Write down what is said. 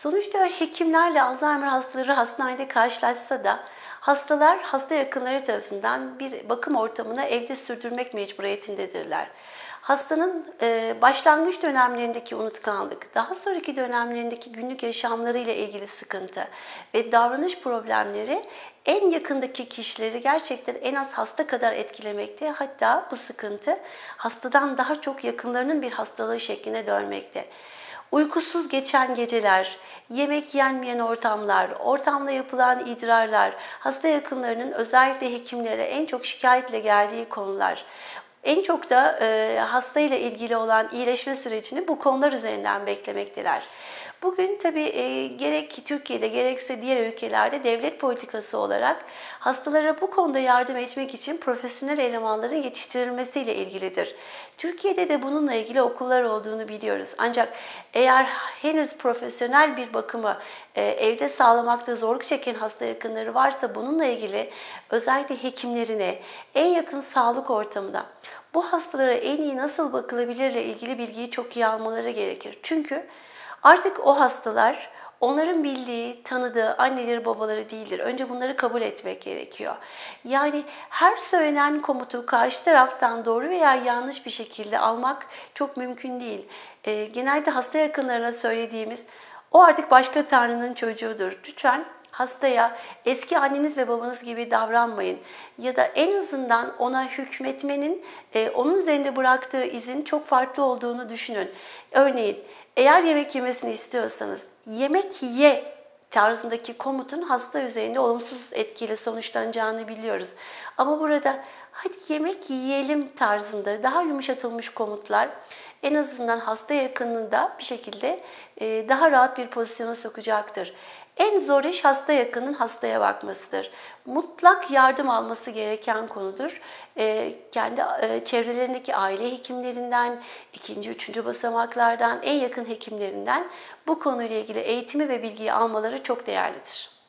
Sonuçta hekimlerle Alzheimer hastaları hastanede karşılaşsa da hastalar hasta yakınları tarafından bir bakım ortamına evde sürdürmek mecburiyetindedirler. Hastanın başlangıç dönemlerindeki unutkanlık, daha sonraki dönemlerindeki günlük yaşamlarıyla ilgili sıkıntı ve davranış problemleri en yakındaki kişileri gerçekten en az hasta kadar etkilemekte. Hatta bu sıkıntı hastadan daha çok yakınlarının bir hastalığı şekline dönmekte. Uykusuz geçen geceler, yemek yenmeyen ortamlar, ortamda yapılan idrarlar, hasta yakınlarının özellikle hekimlere en çok şikayetle geldiği konular. En çok da hastayla ilgili olan iyileşme sürecini bu konular üzerinden beklemekteler. Bugün tabii gerek Türkiye'de gerekse diğer ülkelerde devlet politikası olarak hastalara bu konuda yardım etmek için profesyonel elemanların yetiştirilmesiyle ilgilidir. Türkiye'de de bununla ilgili okullar olduğunu biliyoruz. Ancak eğer henüz profesyonel bir bakımı evde sağlamakta zorluk çeken hasta yakınları varsa bununla ilgili özellikle hekimlerine, en yakın sağlık ortamına bu hastalara en iyi nasıl bakılabilirle ilgili bilgiyi çok iyi almaları gerekir. Çünkü artık o hastalar onların bildiği, tanıdığı anneleri babaları değildir. Önce bunları kabul etmek gerekiyor. Yani her söylenen komutu karşı taraftan doğru veya yanlış bir şekilde almak çok mümkün değil. Genelde hasta yakınlarına söylediğimiz o artık başka Tanrı'nın çocuğudur. Lütfen hastaya eski anneniz ve babanız gibi davranmayın. Ya da en azından ona hükmetmenin onun üzerinde bıraktığı izin çok farklı olduğunu düşünün. Örneğin eğer yemek yemesini istiyorsanız yemek ye tarzındaki komutun hasta üzerinde olumsuz etkiyle sonuçlanacağını biliyoruz. Ama burada hadi yemek yiyelim tarzında daha yumuşatılmış komutlar en azından hasta yakınında bir şekilde daha rahat bir pozisyona sokacaktır. En zor iş hasta yakının hastaya bakmasıdır. Mutlak yardım alması gereken konudur. Kendi çevrelerindeki aile hekimlerinden, ikinci, üçüncü basamaklardan, en yakın hekimlerinden bu konuyla ilgili eğitimi ve bilgiyi almaları çok değerlidir.